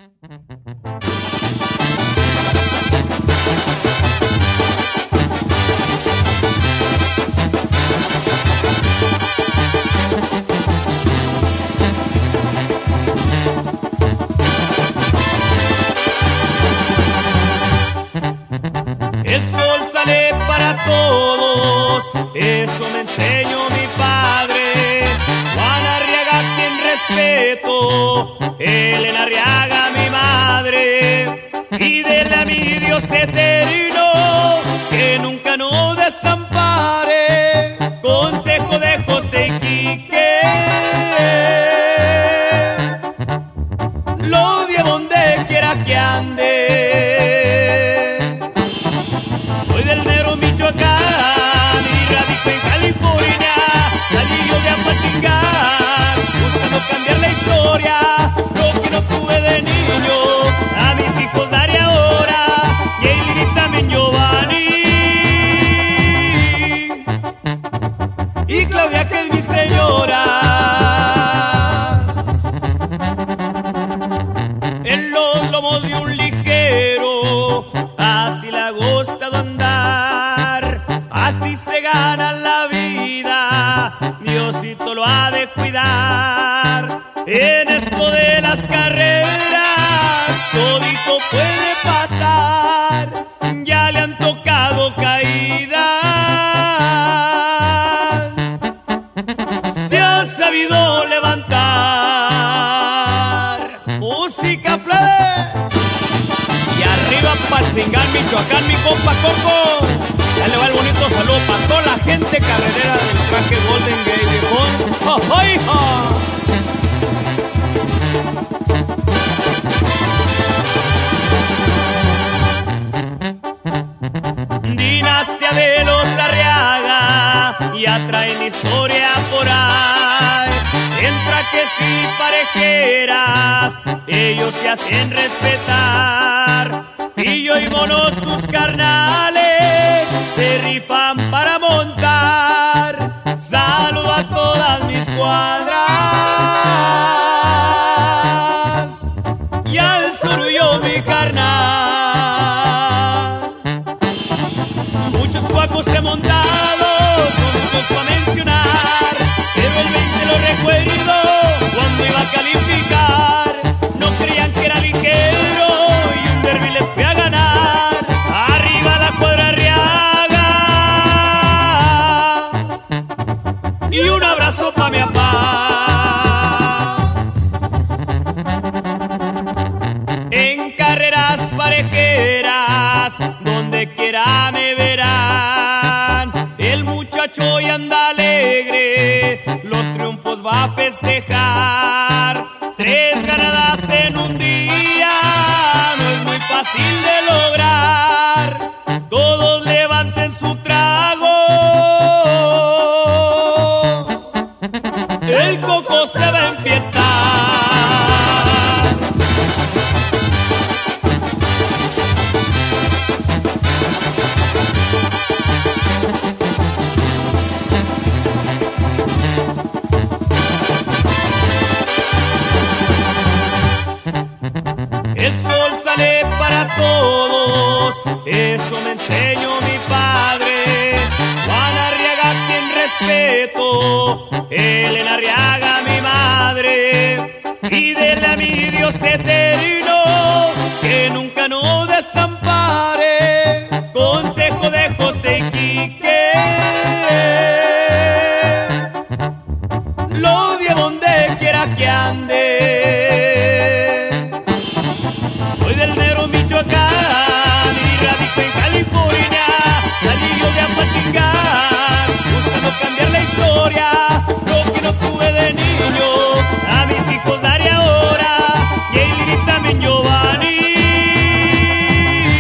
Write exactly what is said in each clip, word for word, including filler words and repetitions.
El sol sale para todos, eso me enseñó mi padre. Juan Arriaga, quien respeto, Elena Arriaga, mi madre. Pídele a mi Dios eterno que nunca nos desampare. Consejo de José y Quique, lo de donde quiera que ande. Soy del mero Michoacán y radico en California. Salí yo de Apatzingán buscando cambiar la historia. Lo que no tuve de niño, a mis hijos daré ahora. Y Eileen y también Giovanni. Y Claudia, que es mi señora. En los lomos de un ligero, así le ha gustado andar, así se gana la vida, Diosito lo ha de cuidar. En esto de las carreras, todito puede pasar, ya le han tocado caídas, se ha sabido levantar. Música, plebe. Y arriba Apatzingán, Michoacán, mi compa Coco. Ya le va el bonito saludo para toda la gente carrerera del traje Golden Gate, viejón. ¡Oh, oh, hijo! Dinastia de los Arriaga, ya traen historia por ahí. En trajes y parejeras, ellos se hacen respetar. Pillo y Mono, sus carnales, se rifan para montar. Saludo a todas mis cuadras y al Surullo, mi carnal. Muchos cuacos he montado, son muchos para mencionar, pero el veinte lo recuerdo cuando iba a calificar. No creían que era ligero y un derbi les fui a ganar. Arriba la cuadra Arriaga y un abrazo pa' mi papá. En carreras parejeras, donde quiera me verán. El muchacho ya anda alegre, los triunfos va a festejar. Tres ganadas en un día no es muy fácil de lograr. Todos levanten su trago, el Coco se va a enfiestar. El sol sale para todos, eso me enseñó mi padre. Juan Arriaga, quien respeto, Elena Arriaga, mi madre. Pídele a mi Dios eterno que nunca nos desampare. Consejo de José y Quique, lo de donde quiera que ande. Soy del mero Michoacán y radico en California. Salí yo de Apatzingán buscando cambiar la historia. Lo que no tuve de niño, a mis hijos daré ahora. Y Eileen y también Giovanni.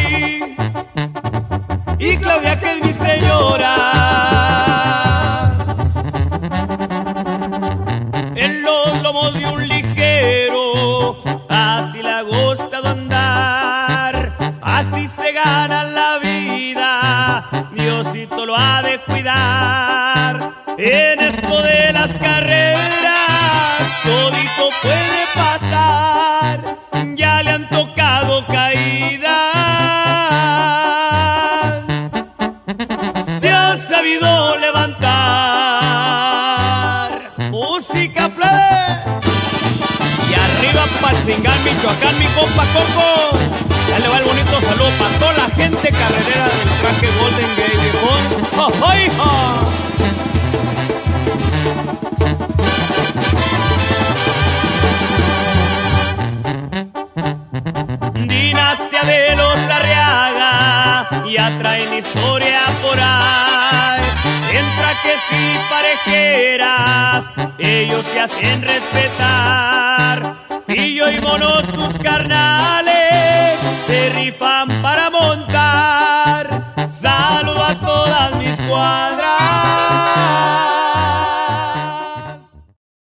para el Singal, Michoacán, mi compa Coco. Ya le va el bonito saludo para toda la gente carrerera del traje Golden Gate, viejón. ¡Oh, oh, hijo! Dinastia de los Arriaga, ya traen historia por ahí. Entra que si parejeras, ellos se hacen respetar. Pillo y Mono, sus carnales, se rifan para montar. Saludo a todas mis cuadras.